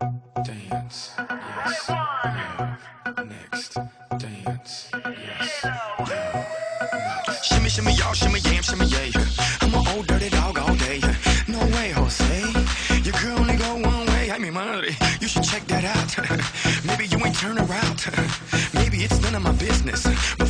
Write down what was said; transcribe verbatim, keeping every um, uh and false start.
Dance, yes, love, next, dance, yes, love, next. Shimmy, shimmy, y'all, shimmy, yam, shimmy, yay. I'm an old dirty dog all day. No way, Jose. Your girl only go one way. I mean, money. You should check that out. Maybe you ain't turn around. Maybe it's none of my business.